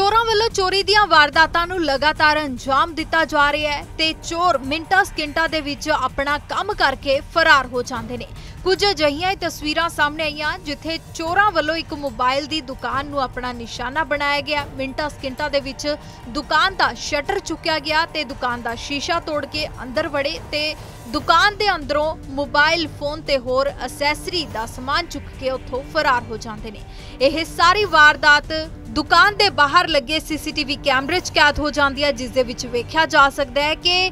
चोरां वालों चोरी दीआं वारदातां नूं लगातार अंजाम दिता जा रहा है ते चोर मिंटां सकिंटां दे विच अपना काम करके फरार हो जांदे ने। कुछ अजिहियां तस्वीरां सामने आईयां जिथे चोरां वालों एक मोबाइल दी दुकान नूं अपना निशाना बनाया गया। मिंटां सकिंटां दे विच दुकान दा शटर चुक्या गया ते दुकान दा शीशा तोड़ के अंदर वड़े ते दुकान दे अंदरों मोबाइल फोन ते होर असैसरी दा समान चुक के उत्थों फरार हो जांदे ने। यह सारी वारदात दुकान दे बाहर लगे सीसीटीवी कैमरे च कैद हो जाती है, जिस दे विच वेख्या जा सकता है कि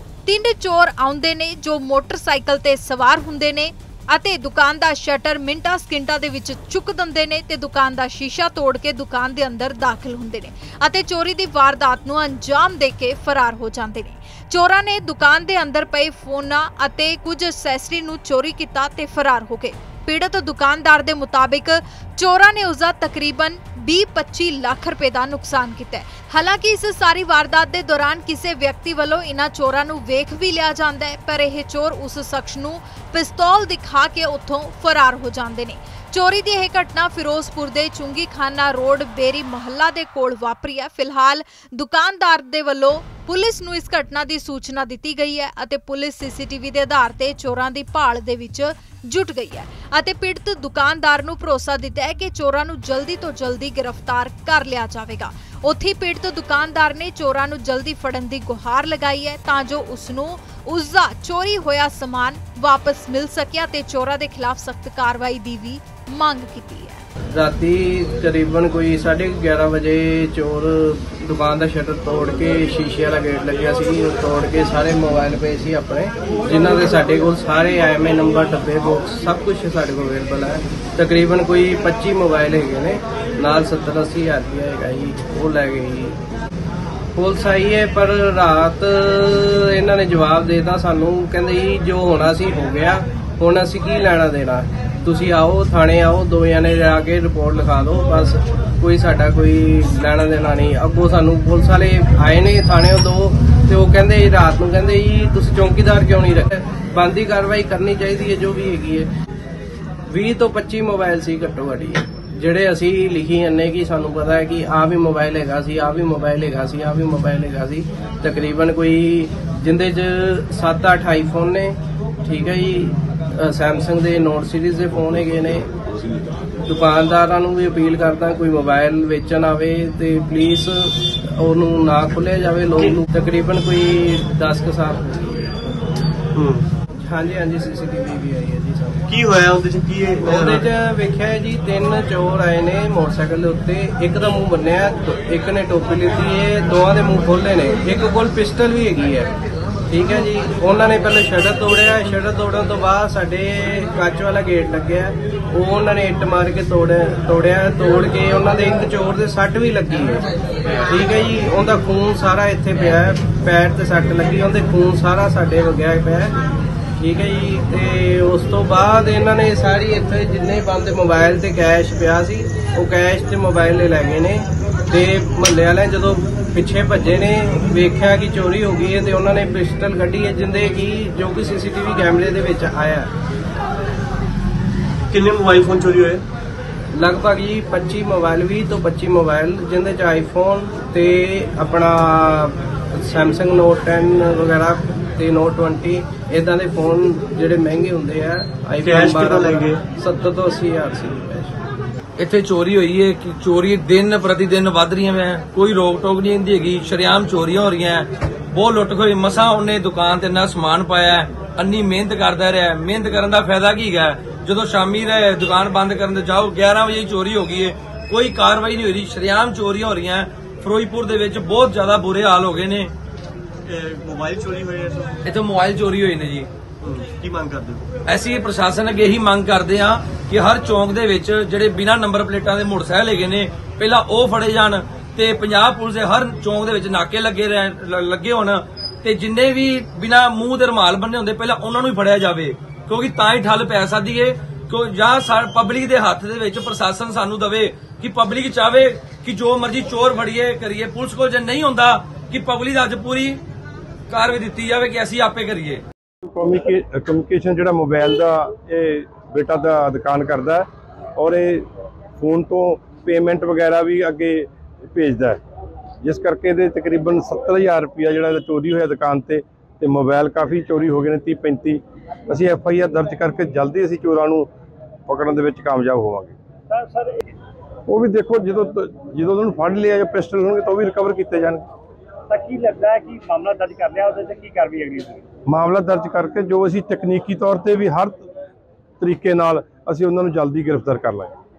3 चोर आउंदे ने जो मोटरसाइकिल ते सवार हुंदे ने ਅਤੇ दुकान दा शटर मिंटां सकिंटां दे विच चुक दिंदे ने ते दुकान दा शीशा तोड़ के दुकान दे अंदर दाखिल हुंदे ने ਅਤੇ चोरी दी वारदात नूं अंजाम दे के फरार हो जांदे ने। चोरां ने दुकान दे अंदर पए फोनां ਅਤੇ कुछ असैसरी नूं चोरी कीता ते फरार हो गए। पीड़ित दुकानदार दे मुताबिक चोरां ने उसदा तकरीबन 20-25 लाख रुपए का नुकसान किया। हालांकि इस सारी वारदात के दौरान किसी व्यक्ति वालों इन्हां चोरां नूं वेख भी लिया जाता है, पर यह चोर उस शख्स नूं पिस्तौल दिखा के उत्थों फरार हो जाते हैं। चोरी की यह घटना फिरोजपुर के चुंगी खाना रोड बेरी मोहल्ला के कोल वापरी है। फिलहाल दुकानदार दे वल्लों पुलिस नूं इस घटना की सूचना दी गई है और पुलिस सीसीटीवी के आधार पर चोरां की भाल दे विच जुट गई है और पीड़ित दुकानदार नूं भरोसा दिता है कि चोरां नूं जल्दी तो जल्दी गिरफ्तार कर लिया जाएगा। उत्थे पीड़ित दुकानदार ने चोरां नूं जल्दी फड़न की गुहार लगाई है तां जो उसनूं उसका चोरी होया समान वापस मिल सकिया ते चोरां दे खिलाफ सख्त कार्रवाई की भी मांग की है। राती करीबन कोई 11:30 बजे चोर दुकान का शटर तोड़ के शीशे वाला गेट लग्या सी तोड़ के सारे मोबाइल पे सी अपने जिन्हों के साढ़े को सारे IMEI नंबर डब्बे बॉक्स सब कुछ साढ़े को अवेलेबल है। तकरीबन कोई 25 मोबाइल है नाल 70-80 हज़ार रुपया है वो लै गई। पुलिस आई है पर रात इन्होंने जवाब देता सानू कहते जी जो होना सी हो गया हुण असीं की लैना देना तुसीं आओ थाने आओ 2 जने जाके रिपोर्ट लिखा दो बस कोई साडा कोई लैना देना नहीं। अगों सानू पुलिस वाले आए ने थाने 2 ते वो कहंदे रात नूं कहंदे जी तुसीं चौकीदार क्यों नहीं रखे बनदी कार्रवाई करनी चाहिए है जो भी हैगी है। 20 तो 25 मोबाइल सी घट्टो घटी ਜਿਹੜੇ ਅਸੀਂ ਲਿਖੀ ਜਾਂਦੇ कि ਸਾਨੂੰ पता है कि आ भी मोबाइल हैगा सी आ भी मोबाइल हैगा सी आ भी मोबाइल हैगा सी तकरीबन कोई जिंदे च 7-8 आईफोन ने ठीक है जी सैमसंग ਦੇ नोट सीरीज़ ਦੇ फोन ਹੈਗੇ ਨੇ। दुकानदारां ਨੂੰ भी अपील करदा कोई मोबाइल वेचण आवे ते प्लीज़ ਉਹਨੂੰ ना खुलिया जावे लोग ਨੂੰ तकरीबन कोई 10 साल हाँ जी हाँ जी CCTV भी आई है जी सब की होया ਉਹਦੇ ਚ ਕੀ ਉਹਦੇ ਚ ਵੇਖਿਆ ਜੀ 3 ਚੋਰ ਆਏ ਨੇ ਮੋਟਰਸਾਈਕਲ ਦੇ ਉੱਤੇ ਇੱਕ ਦਾ ਮੂੰਹ ਬੰਨਿਆ ਇੱਕ ਨੇ ਟੋਪੀ ਲਿੱਤੀ ਹੈ ਦੋਵਾਂ ਦੇ ਮੂੰਹ ਖੋਲੇ ਨੇ ਇੱਕ ਕੋਲ ਪਿਸਟਲ ਵੀ ਹੈਗੀ ਹੈ ठीक है जी। उन्होंने पहले शटर तोड़िया शटर तोड़न तो बाद साडे कच वाला गेट लग्या वो उन्होंने इट मार के तोड़िया तोड़ के उन्होंने एक चोर दे सट भी लगी है ठीक है जी। उनका खून सारा इत्थे पिया पैर ते सट लगी उनके खून सारा साडे वगया पिया ठीक है जी। ते उस तो बाद इन्होंने सारी इत्थे जिन्ने बंद मोबाइल ते कैश पिया सी वो कैश ते मोबाइल लै गए ने ते महल्ले वाले जदों पिछे भजे ने वेख्या कि चोरी हो गई है तो उन्होंने पिस्टल कढ़ी है जिंदे की जो कि CCTV कैमरे दे विच आया। कितने मोबाइल फोन चोरी हुए लगभग जी 25 मोबाइल 20 तो 25 मोबाइल जिंदे च आईफोन ते अपना सैमसंग नोट 10 वगैरह ते नोट 20 इदां दे फोन जिहड़े महंगे हुंदे आ आईफोन 12 लगे 70 तो 80 हज़ार सी। इत्थे चोरी हुई है कि चोरी दिन प्रतिदिन वध रही है कोई रोक टोक नहीं होंदी हैगी शरेआम चोरियां हो रही हैं बहुत लुट खोई मसा उन्हें दुकान ते ना समान पाया अन्नी मेहनत करता रहा मेहनत करने का फायदा की है जो शामी दुकान बंद करने जाओ 11 बजे चोरी हो गई है कोई कार्रवाई नहीं हो रही शरेआम चोरियां हो रही हैं। फिरोजपुर दे विच बहुत ज्यादा बुरे हाल हो गए ने मोबाइल चोरी हुए इत्थे मोबाइल चोरी हुए ने जी की मांग करदे हो ਅਸੀਂ ਪ੍ਰਸ਼ਾਸਨ ਅੱਗੇ ਇਹੀ ਮੰਗ ਕਰਦੇ ਹਾਂ ਕਿ ਹਰ ਚੌਂਕ ਦੇ ਵਿੱਚ ਜਿਹੜੇ ਬਿਨਾਂ ਨੰਬਰ ਪਲੇਟਾਂ ਦੇ ਮੋਟਰਸਾਈਕਲ ਹੈਗੇ ਨੇ ਪਹਿਲਾਂ ਉਹ ਫੜੇ ਜਾਣ ਤੇ ਪੰਜਾਬ ਪੁਲਿਸ ਦੇ ਹਰ ਚੌਂਕ ਦੇ ਵਿੱਚ ਨਾਕੇ ਲੱਗੇ ਹੋਣ ਤੇ ਜਿੰਨੇ ਵੀ ਬਿਨਾਂ ਮੂੰਹ ਦੇ ਰੁਮਾਲ ਬੰਨੇ ਹੁੰਦੇ ਪਹਿਲਾਂ ਉਹਨਾਂ ਨੂੰ ਹੀ ਫੜਿਆ ਜਾਵੇ ਕਿਉਂਕਿ ਤਾਂ ਹੀ ਠੱਲ ਪੈ ਸਕਦੀ ਹੈ ਕਿ ਜਾਂ ਪਬਲਿਕ ਦੇ ਹੱਥ ਦੇ ਵਿੱਚ ਪ੍ਰਸ਼ਾਸਨ ਸਾਨੂੰ ਦਵੇ ਕਿ ਪਬਲਿਕ ਚਾਵੇ ਕਿ ਜੋ ਮਰਜ਼ੀ ਚੋਰ ਫੜੀਏ ਕਰੀਏ ਪੁਲਿਸ ਕੋਲ ਜੇ ਨਹੀਂ ਹੁੰਦਾ ਕਿ ਪਬਲਿਕ ਅੱਜ ਪੂਰੀ ਕਾਰਵਾਈ ਦਿੱਤੀ ਜਾਵੇ ਕਿ ਅਸੀਂ ਆਪੇ ਕਰੀਏ। कम्युनिकेशन जो मोबाइल का ये बेटा दा दुकान करता है और ये फोन तो पेमेंट वगैरह भी अगे ਭੇਜਦਾ ਹੈ, ਜਿਸ ਕਰਕੇ ਇਹਦੇ ਤਕਰੀਬਨ 70,000 ਰੁਪਇਆ ਜਿਹੜਾ ਇਹਦਾ ਚੋਰੀ ਹੋਇਆ ਦੁਕਾਨ ਤੇ ਮੋਬਾਈਲ ਕਾਫੀ ਚੋਰੀ ਹੋ ਗਏ ਨੇ 30-35। ਅਸੀਂ FIR ਦਰਜ ਕਰਕੇ ਜਲਦੀ ਅਸੀਂ ਚੋਰਾਂ ਨੂੰ ਪਕੜਨ ਦੇ ਵਿੱਚ ਕਾਮਯਾਬ ਹੋਵਾਂਗੇ। ਸਰ ਉਹ ਵੀ ਦੇਖੋ ਜਦੋਂ ਉਹਨਾਂ ਨੂੰ ਫੜ ਲਿਆ ਜਾਂ ਪਿਸਟਲ ਹੋਣਗੇ ਤਾਂ ਉਹ ਵੀ ਰਿਕਵਰ ਕੀਤੇ ਜਾਣਗੇ। ਤਾਂ ਕੀ ਲੱਗਦਾ ਹੈ ਕਿ ਮਾਮਲਾ ਦਰਜ ਕਰ ਲਿਆ, ਉਹਦੇ ਤੇ ਕੀ ਕਾਰਵਾਈ ਅਗਲੀ ਹੋਵੇਗੀ? ਮਾਮਲਾ ਦਰਜ ਕਰਕੇ ਜੋ ਅਸੀਂ ਤਕਨੀਕੀ ਤੌਰ ਤੇ ਵੀ ਹਰ ਤਰੀਕੇ ਨਾਲ ਅਸੀਂ ਉਹਨਾਂ ਨੂੰ ਜਲਦੀ ਗ੍ਰਿਫਤਾਰ ਕਰ ਲਾਂਗੇ।